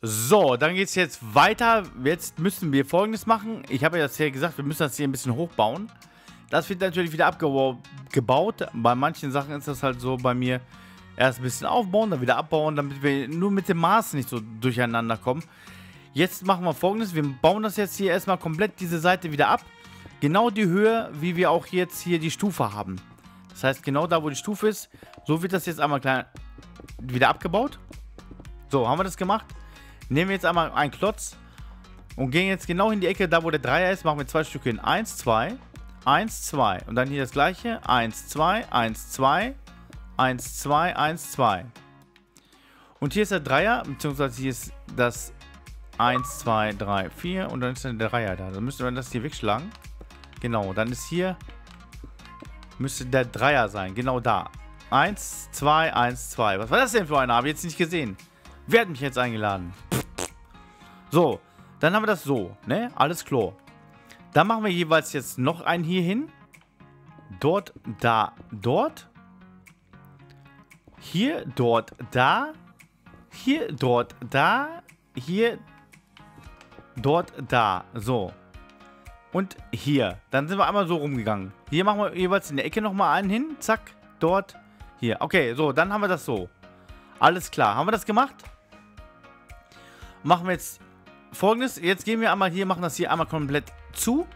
So, dann geht es jetzt weiter. Jetzt müssen wir Folgendes machen. Ich habe ja gesagt, wir müssen das hier ein bisschen hochbauen. Das wird natürlich wieder abgebaut. Bei manchen Sachen ist das halt so bei mir. Erst ein bisschen aufbauen, dann wieder abbauen, damit wir nur mit dem Maß nicht so durcheinander kommen. Jetzt machen wir Folgendes. Wir bauen das jetzt hier erstmal komplett diese Seite wieder ab. Genau die Höhe, wie wir auch jetzt hier die Stufe haben. Das heißt, genau da, wo die Stufe ist, so wird das jetzt einmal klein wieder abgebaut. So, haben wir das gemacht. Nehmen wir jetzt einmal einen Klotz und gehen jetzt genau in die Ecke, da wo der Dreier ist, machen wir 2 Stücke hin. 1, 2, 1, 2. Und dann hier das gleiche. 1, 2, 1, 2, 1, 2, 1, 2. Und hier ist der Dreier, beziehungsweise hier ist das 1, 2, 3, 4 und dann ist dann der Dreier da. Dann müsste man das hier wegschlagen. Genau, dann ist hier, müsste der Dreier sein, genau da. 1, 2, 1, 2. Was war das denn für einer? Habe ich jetzt nicht gesehen. Wer hat mich jetzt eingeladen? So, dann haben wir das so, ne? Alles klar. Dann machen wir jeweils jetzt noch einen hier hin. Dort, da, dort. Hier, dort, da. Hier, dort, da. Hier, dort, da. So. Und hier. Dann sind wir einmal so rumgegangen. Hier machen wir jeweils in der Ecke nochmal einen hin. Zack, dort, hier. Okay, so, dann haben wir das so. Alles klar. Haben wir das gemacht? Machen wir jetzt Folgendes. Jetzt gehen wir einmal hier, machen das hier einmal komplett zu.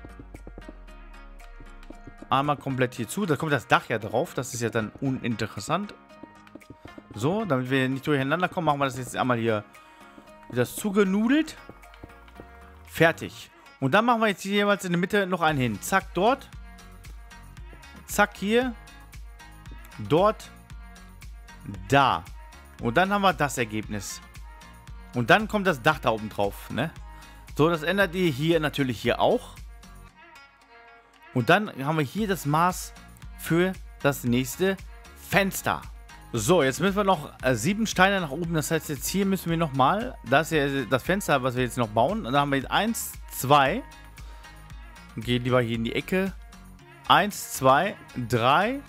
Einmal komplett hier zu. Da kommt das Dach ja drauf. Das ist ja dann uninteressant. So, damit wir nicht durcheinander kommen, machen wir das jetzt einmal hier wieder zugenudelt. Fertig. Und dann machen wir jetzt hier jeweils in der Mitte noch einen hin. Zack, dort. Zack, hier. Dort. Da. Und dann haben wir das Ergebnis. Und dann kommt das Dach da oben drauf, ne? So, das ändert ihr hier natürlich hier auch. Und dann haben wir hier das Maß für das nächste Fenster. So, jetzt müssen wir noch 7 Steine nach oben. Das heißt, jetzt hier müssen wir nochmal, das ist ja das Fenster, was wir jetzt noch bauen. Und dann haben wir jetzt 1, 2. Gehen lieber hier in die Ecke. 1, 2, 3.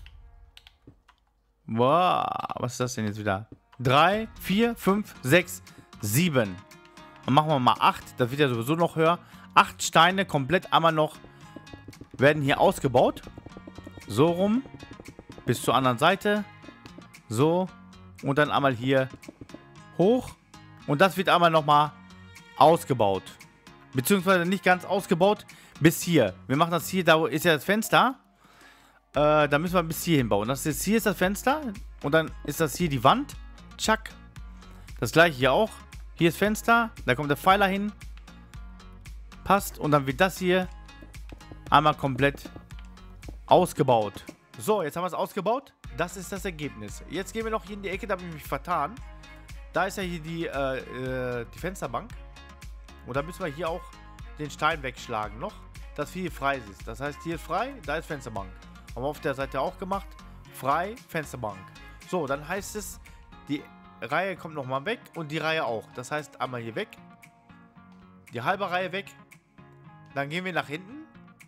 Wow, was ist das denn jetzt wieder? 3, 4, 5, 6, 7. Dann machen wir mal 8. Das wird ja sowieso noch höher. 8 Steine komplett einmal noch werden hier ausgebaut. So rum. Bis zur anderen Seite. So. Und dann einmal hier hoch. Und das wird einmal nochmal ausgebaut. Beziehungsweise nicht ganz ausgebaut. Bis hier. Wir machen das hier. Da ist ja das Fenster. Da müssen wir bis hier hinbauen. Das ist, hier ist das Fenster. Und dann ist das hier die Wand. Tschack. Das gleiche hier auch. Hier ist Fenster. Da kommt der Pfeiler hin. Passt. Und dann wird das hier einmal komplett ausgebaut. So, jetzt haben wir es ausgebaut. Das ist das Ergebnis. Jetzt gehen wir noch hier in die Ecke. Da habe ich mich vertan. Da ist ja hier die Fensterbank. Und da müssen wir hier auch den Stein wegschlagen noch. Dass hier frei ist. Das heißt, hier ist frei. Da ist Fensterbank. Haben wir auf der Seite auch gemacht. Frei, Fensterbank. So, dann heißt es, die Reihe kommt nochmal weg und die Reihe auch. Das heißt, einmal hier weg. Die halbe Reihe weg. Dann gehen wir nach hinten.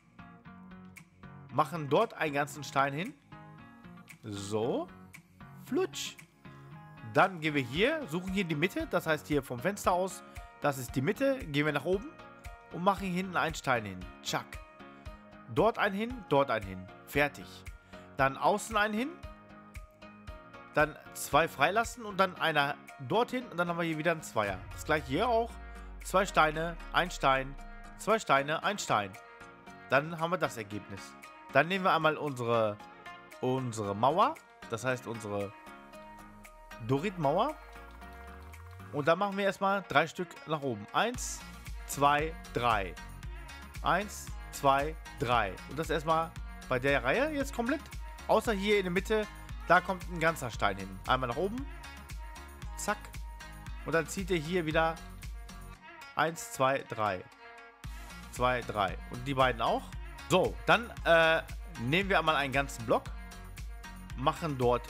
Machen dort einen ganzen Stein hin. So. Flutsch. Dann gehen wir hier, suchen hier die Mitte. Das heißt, hier vom Fenster aus, das ist die Mitte. Gehen wir nach oben und machen hier hinten einen Stein hin. Tschack. Dort einen hin, dort einen hin. Fertig. Dann außen einen hin. Dann 2 freilassen und dann einer dorthin. Und dann haben wir hier wieder einen Zweier. Das gleiche hier auch. 2 Steine, ein Stein, 2 Steine, ein Stein. Dann haben wir das Ergebnis. Dann nehmen wir einmal unsere Mauer. Das heißt unsere Dorit-Mauer. Und dann machen wir erstmal 3 Stück nach oben. 1, 2, 3. 1, 2, 3. Und das erstmal bei der Reihe jetzt komplett. Außer hier in der Mitte, da kommt ein ganzer Stein hin. Einmal nach oben. Zack. Und dann zieht ihr hier wieder 1, 2, 3. 2, 3. Und die beiden auch. So, dann nehmen wir einmal einen ganzen Block. Machen dort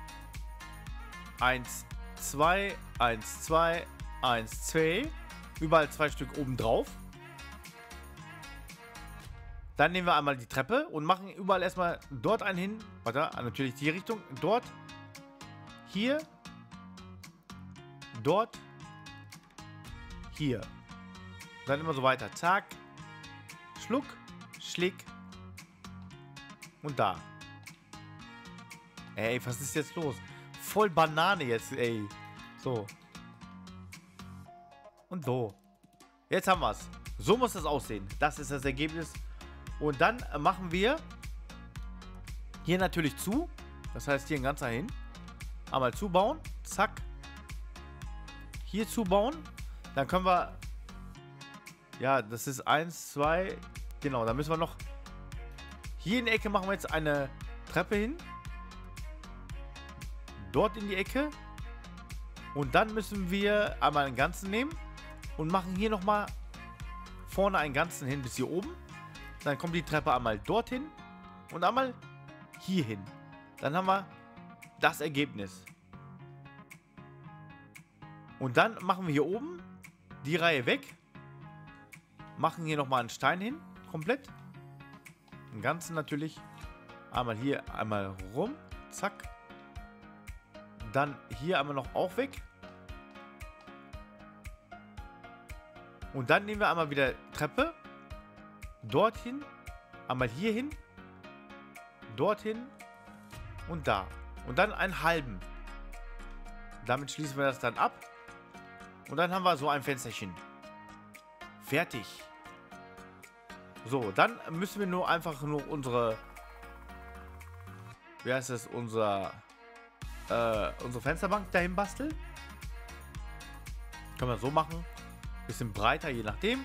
1, 2, 1, 2, 1, 2. Überall 2 Stück oben drauf. Dann nehmen wir einmal die Treppe und machen überall erstmal dort einen hin. Warte, natürlich die Richtung. Dort. Hier. Dort. hier. Dann immer so weiter. Zack. Schluck. Schlick. Und da. Ey, was ist jetzt los? Voll Banane jetzt, ey. So. Und so. Jetzt haben wir es. So muss das aussehen. Das ist das Ergebnis. Und dann machen wir hier natürlich zu. Das heißt, hier ein ganzer hin. Einmal zubauen. Zack. Hier zubauen. Dann können wir... Ja, das ist 1, 2... Genau, da müssen wir noch... Hier in die Ecke machen wir jetzt eine Treppe hin. Dort in die Ecke. Und dann müssen wir einmal einen ganzen nehmen. Und machen hier nochmal vorne einen ganzen hin bis hier oben. Dann kommt die Treppe einmal dorthin. Und einmal hier hin. Dann haben wir das Ergebnis. Und dann machen wir hier oben die Reihe weg. Machen hier nochmal einen Stein hin. Komplett. Den ganzen natürlich. Einmal hier, einmal rum. Zack. Dann hier einmal noch auch weg. Und dann nehmen wir einmal wieder Treppe. Dorthin. Einmal hier hin. Dorthin. Und da. Und dann einen halben. Damit schließen wir das dann ab. Und dann haben wir so ein Fensterchen. Fertig. So, dann müssen wir nur einfach nur unsere... Wie heißt das? Unsere Fensterbank dahin basteln. Können wir so machen. Bisschen breiter, je nachdem.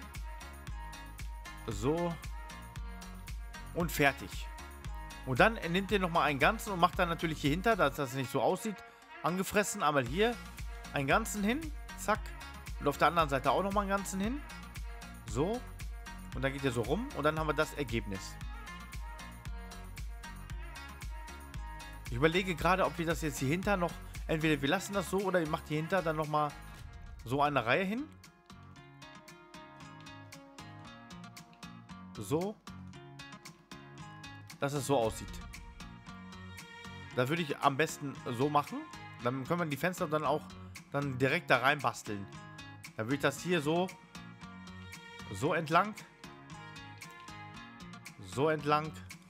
So. Und fertig. Und dann nehmt ihr nochmal einen ganzen und macht dann natürlich hier hinter, dass das nicht so aussieht, angefressen. Einmal hier einen ganzen hin. Zack. Und auf der anderen Seite auch nochmal einen ganzen hin. So. Und dann geht ihr so rum. Und dann haben wir das Ergebnis. Ich überlege gerade, ob wir das jetzt hier hinter noch... Entweder wir lassen das so oder ihr macht hier hinter dann nochmal so eine Reihe hin. So. Dass es so aussieht. Da würde ich am besten so machen. Dann können wir die Fenster dann auch dann direkt da rein basteln. Dann würde ich das hier so entlang. So entlang.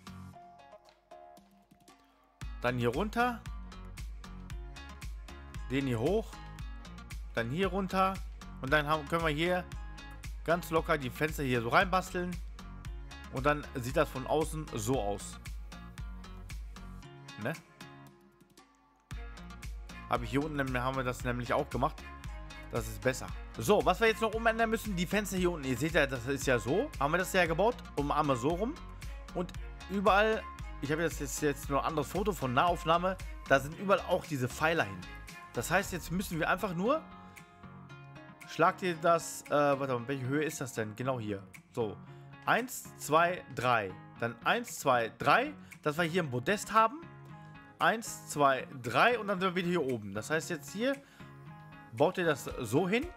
Dann hier runter. Den hier hoch. Dann hier runter. Und dann können wir hier ganz locker die Fenster hier so reinbasteln. Und dann sieht das von außen so aus. Ne? Habe ich hier unten, haben wir das nämlich auch gemacht. Das ist besser. So, was wir jetzt noch umändern müssen, die Fenster hier unten. Ihr seht ja, das ist ja so. Haben wir das ja gebaut. Um einmal so rum. Und überall, ich habe jetzt nur ein anderes Foto von Nahaufnahme. Da sind überall auch diese Pfeiler hin. Das heißt, jetzt müssen wir einfach nur... Schlagt ihr das... warte mal, welche Höhe ist das denn? Genau hier. So. 1, 2, 3. Dann 1, 2, 3. Dass wir hier ein Podest haben. 1, 2, 3. Und dann sind wir wieder hier oben. Das heißt, jetzt hier baut ihr das so hin.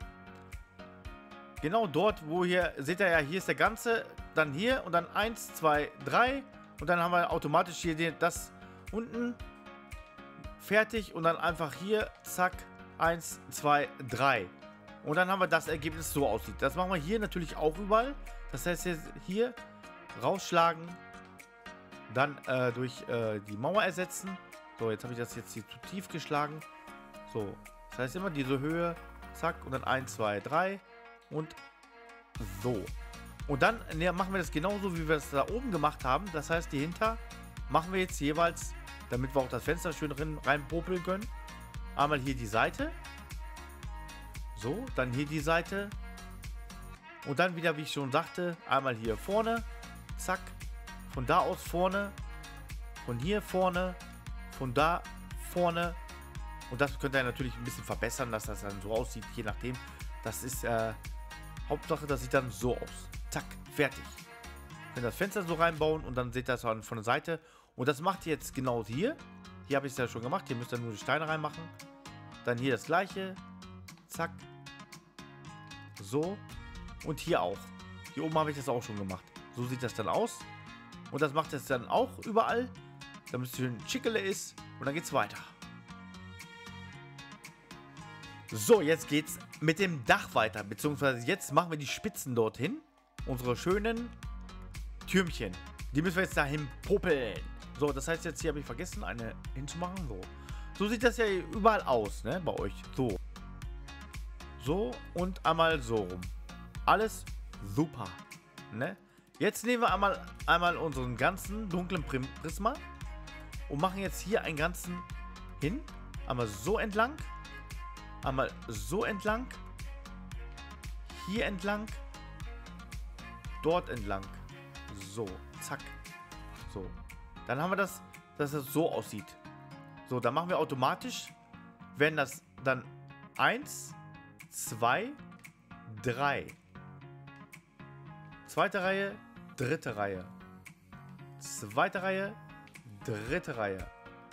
Genau dort, wo hier... Seht ihr ja, hier ist der ganze. Dann hier und dann 1, 2, 3. Und dann haben wir automatisch hier das unten fertig. Und dann einfach hier, zack, 1, 2, 3. Und dann haben wir das Ergebnis so aussieht. Das machen wir hier natürlich auch überall. Das heißt jetzt hier rausschlagen, dann durch die Mauer ersetzen. So, jetzt habe ich das jetzt hier zu tief geschlagen. So, das heißt immer diese Höhe, zack, und dann 1, 2, 3 und so. Und dann machen wir das genauso, wie wir es da oben gemacht haben. Das heißt, die hinter machen wir jetzt jeweils, damit wir auch das Fenster schön reinpopeln können. Einmal hier die Seite. So, dann hier die Seite. Und dann wieder, wie ich schon sagte, einmal hier vorne. Zack. Von da aus vorne. Von hier vorne. Von da vorne. Und das könnt ihr natürlich ein bisschen verbessern, dass das dann so aussieht, je nachdem. Das ist Hauptsache, das sieht dann so aus. Zack, fertig. Könnt das Fenster so reinbauen und dann seht ihr das von der Seite. Und das macht ihr jetzt genau hier. Hier habe ich es ja schon gemacht. Hier müsst ihr nur die Steine reinmachen. Dann hier das gleiche. Zack. So. Und hier auch. Hier oben habe ich das auch schon gemacht. So sieht das dann aus. Und das macht es dann auch überall. Damit es schön schickele ist. Und dann geht es weiter. So, jetzt geht's mit dem Dach weiter. Beziehungsweise jetzt machen wir die Spitzen dorthin. Unsere schönen Türmchen. Die müssen wir jetzt dahin popeln. So, das heißt jetzt hier habe ich vergessen, eine hinzumachen. So sieht das ja überall aus, ne? Bei euch. So. So und einmal so rum. Alles super. Ne? Jetzt nehmen wir einmal unseren ganzen dunklen Prisma und machen jetzt hier einen ganzen hin. Einmal so entlang. Einmal so entlang. Hier entlang. Dort entlang. So, zack. So. Dann haben wir das, dass es so aussieht. So, dann machen wir automatisch, werden das dann 1, 2, 3. Zweite Reihe, dritte Reihe. Zweite Reihe, dritte Reihe.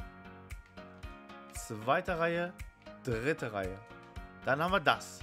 Zweite Reihe, dritte Reihe. Dann haben wir das.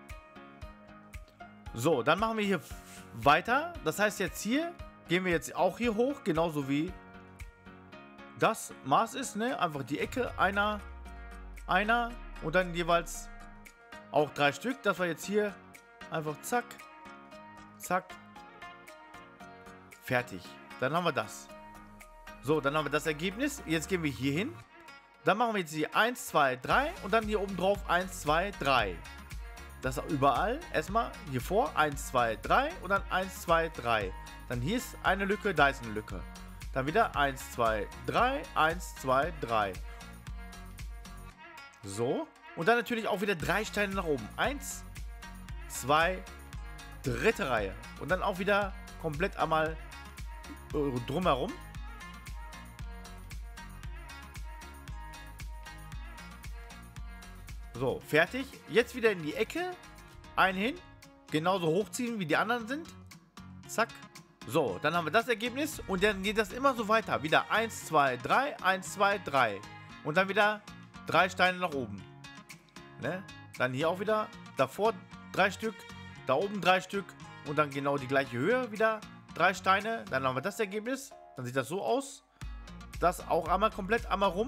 So, dann machen wir hier weiter. Das heißt jetzt hier, gehen wir jetzt auch hier hoch, genauso wie das Maß ist, ne? Einfach die Ecke, einer und dann jeweils auch 3 Stück. Das war jetzt hier einfach zack, zack, fertig. Dann haben wir das. So, dann haben wir das Ergebnis. Jetzt gehen wir hier hin. Dann machen wir jetzt hier 1, 2, 3 und dann hier oben drauf 1, 2, 3. Das überall. Erstmal hier vor 1, 2, 3 und dann 1, 2, 3. Dann hier ist eine Lücke, da ist eine Lücke. Dann wieder 1, 2, 3, 1, 2, 3. So. Und dann natürlich auch wieder 3 Steine nach oben. 1, 2, dritte Reihe. Und dann auch wieder komplett einmal drumherum. So, fertig. Jetzt wieder in die Ecke. Einen hin. Genauso hochziehen, wie die anderen sind. Zack. So, dann haben wir das Ergebnis. Und dann geht das immer so weiter. Wieder 1, 2, 3, 1, 2, 3. Und dann wieder 3 Steine nach oben. Ne? Dann hier auch wieder. Davor 3 Stück. Da oben 3 Stück. Und dann genau die gleiche Höhe. Wieder 3 Steine. Dann haben wir das Ergebnis. Dann sieht das so aus. Das auch einmal komplett einmal rum.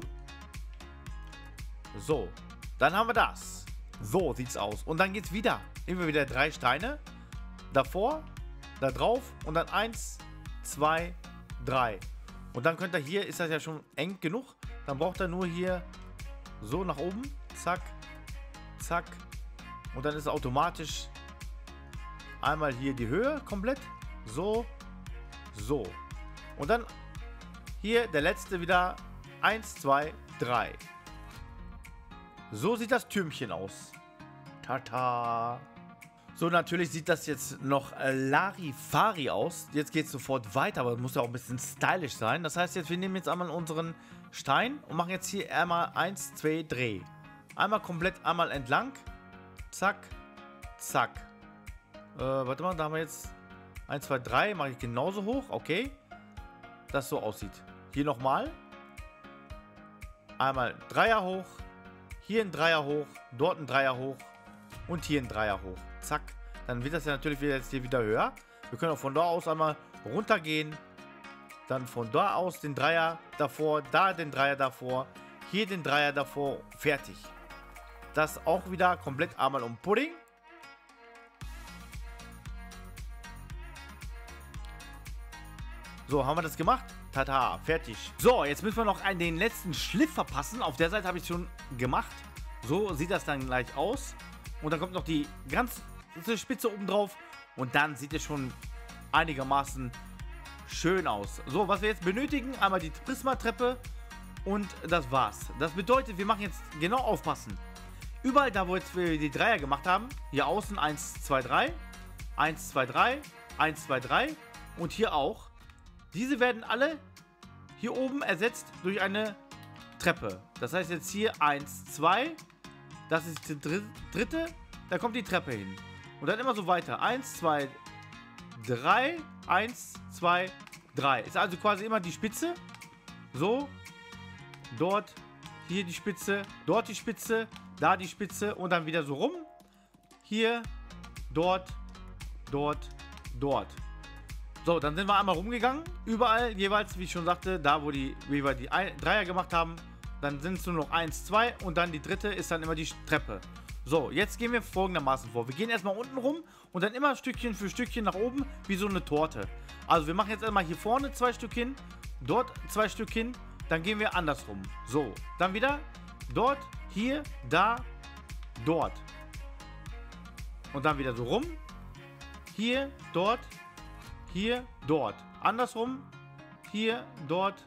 So. Dann haben wir das. So sieht's aus. Und dann geht's wieder. Immer wieder 3 Steine. Davor, da drauf und dann 1, 2, 3. Und dann könnt ihr hier, ist das ja schon eng genug. Dann braucht ihr nur hier so nach oben. Zack, zack. Und dann ist automatisch einmal hier die Höhe komplett. So, so. Und dann hier der letzte wieder 1, 2, 3. So sieht das Türmchen aus. Tata. So, natürlich sieht das jetzt noch Larifari aus. Jetzt geht es sofort weiter, aber es muss ja auch ein bisschen stylisch sein. Das heißt jetzt, wir nehmen jetzt einmal unseren Stein und machen jetzt hier einmal 1, 2, Dreh. Einmal komplett einmal entlang. Zack, zack. Warte mal, da haben wir jetzt 1, 2, 3. Mache ich genauso hoch. Okay. Das so aussieht. Hier nochmal. Einmal Dreier hoch. Hier ein Dreier hoch, dort ein Dreier hoch und hier ein Dreier hoch. Zack. Dann wird das ja natürlich jetzt hier wieder höher. Wir können auch von da aus einmal runtergehen. Dann von da aus den Dreier davor, da den Dreier davor, hier den Dreier davor. Fertig. Das auch wieder komplett einmal um Pudding. So, haben wir das gemacht? Tata, fertig. So, jetzt müssen wir noch den letzten Schliff verpassen. Auf der Seite habe ich schon gemacht. So sieht das dann gleich aus. Und dann kommt noch die ganze Spitze oben drauf. Und dann sieht es schon einigermaßen schön aus. So, was wir jetzt benötigen, einmal die Prismatreppe. Und das war's. Das bedeutet, wir machen jetzt genau aufpassen. Überall da, wo jetzt wir die Dreier gemacht haben. Hier außen 1, 2, 3. 1, 2, 3. 1, 2, 3. Und hier auch. Diese werden alle hier oben ersetzt durch eine Treppe. Das heißt jetzt hier 1, 2. Das ist die dritte. Da kommt die Treppe hin. Und dann immer so weiter. 1, 2, 3. 1, 2, 3. Ist also quasi immer die Spitze. So. Dort. Hier die Spitze. Dort die Spitze. Da die Spitze. Und dann wieder so rum. Hier. Dort. Dort. Dort. So, dann sind wir einmal rumgegangen. Überall jeweils, wie ich schon sagte, da wo wir die Dreier gemacht haben, dann sind es nur noch 1, 2 und dann die dritte ist dann immer die Treppe. So, jetzt gehen wir folgendermaßen vor. Wir gehen erstmal unten rum und dann immer Stückchen für Stückchen nach oben, wie so eine Torte. Also wir machen jetzt einmal hier vorne 2 Stück hin, dort 2 Stück hin, dann gehen wir andersrum. So, dann wieder dort, hier, da, dort. Und dann wieder so rum. Hier, dort, andersrum, hier, dort,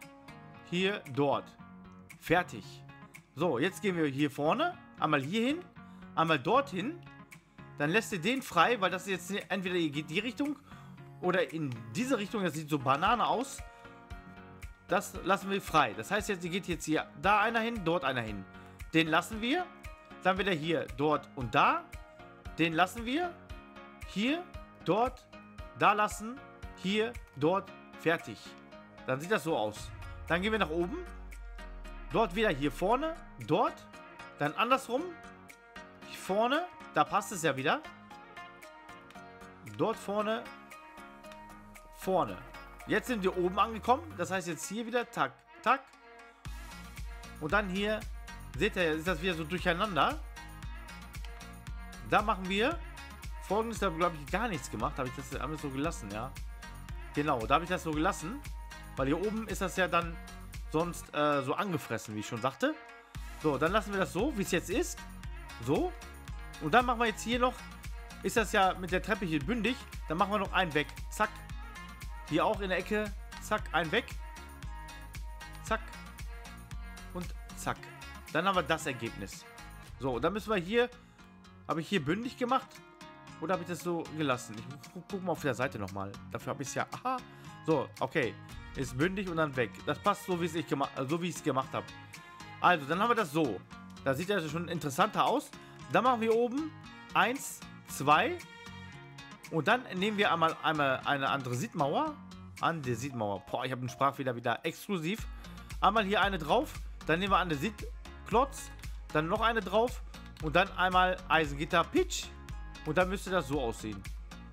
fertig. So, jetzt gehen wir hier vorne, einmal hier hin, einmal dorthin, dann lässt ihr den frei, weil das jetzt entweder ihr geht die Richtung oder in diese Richtung, das sieht so Banane aus, das lassen wir frei. Das heißt jetzt, ihr geht jetzt hier, da einer hin, dort einer hin. Den lassen wir, dann wieder hier, dort und da, den lassen wir, hier, dort, da lassen, hier, dort, fertig. Dann sieht das so aus. Dann gehen wir nach oben. Dort wieder hier vorne. Dort. Dann andersrum. Hier vorne. Da passt es ja wieder. Dort vorne. Vorne. Jetzt sind wir oben angekommen. Das heißt jetzt hier wieder. Tack, tack. Und dann hier. Seht ihr, ist das wieder so durcheinander. Da machen wir Folgendes. Da habe ich gar nichts gemacht. Habe ich das alles so gelassen, ja. Genau, da habe ich das so gelassen. Weil hier oben ist das ja dann sonst so angefressen, wie ich schon sagte. So, dann lassen wir das so, wie es jetzt ist. So. Und dann machen wir jetzt hier noch, ist das ja mit der Treppe hier bündig. Dann machen wir noch einen weg. Zack. Hier auch in der Ecke. Zack, einen weg. Zack. Und zack. Dann haben wir das Ergebnis. So, dann müssen wir hier, habe ich hier bündig gemacht. Oder habe ich das so gelassen? Ich gucke mal auf der Seite nochmal. Dafür habe ich es ja. Aha. So, okay. Ist bündig und dann weg. Das passt so, wie ich es gemacht habe. Also, dann haben wir das so. Da sieht das schon interessanter aus. Dann machen wir oben 1, 2. Und dann nehmen wir einmal eine andere Siedmauer. Andesitmauer. Boah, ich habe den Sprachfehler wieder exklusiv. Einmal hier eine drauf. Dann nehmen wir Andesitklotz. Dann noch eine drauf. Und dann einmal Eisengitter Pitch. Und dann müsste das so aussehen.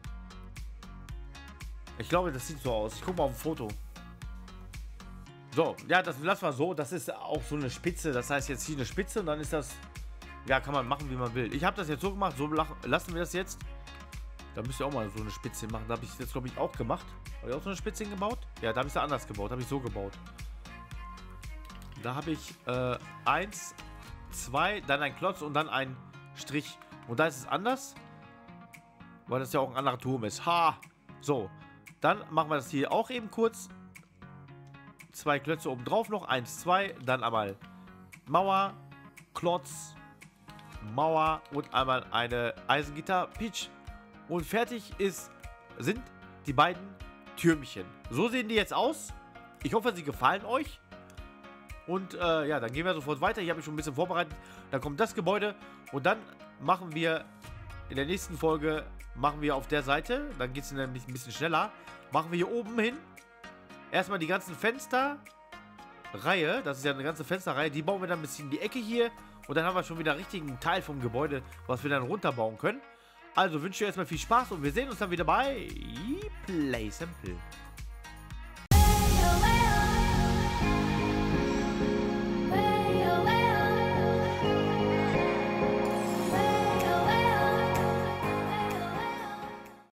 Ich glaube, das sieht so aus. Ich gucke mal auf ein Foto. So, ja, das lassen wir so. Das ist auch so eine Spitze. Das heißt jetzt hier eine Spitze und dann ist das... Ja, kann man machen, wie man will. Ich habe das jetzt so gemacht. So lassen wir das jetzt. Da müsst ihr auch mal so eine Spitze machen. Da habe ich das, glaube ich, auch gemacht. Habe ich auch so eine Spitze gebaut? Ja, da habe ich es anders gebaut. Da habe ich so gebaut. Da habe ich 1, 2, dann ein Klotz und dann ein Strich. Und da ist es anders. Weil das ja auch ein anderer Turm ist. Ha! So. Dann machen wir das hier auch eben kurz. 2 Klötze oben drauf noch. 1, 2. Dann einmal Mauer, Klotz, Mauer und einmal eine Eisengitter Pitch. Und fertig sind die beiden Türmchen. So sehen die jetzt aus. Ich hoffe, sie gefallen euch. Und ja, dann gehen wir sofort weiter. Hier habe ich schon ein bisschen vorbereitet. Dann kommt das Gebäude. Und dann machen wir in der nächsten Folge, machen wir auf der Seite, dann geht es nämlich ein bisschen schneller, machen wir hier oben hin. Erstmal die ganzen Fensterreihe, das ist ja eine ganze Fensterreihe, die bauen wir dann ein bisschen in die Ecke hier. Und dann haben wir schon wieder einen richtigen Teil vom Gebäude, was wir dann runterbauen können. Also wünsche ich euch erstmal viel Spaß und wir sehen uns dann wieder bei Play Simple.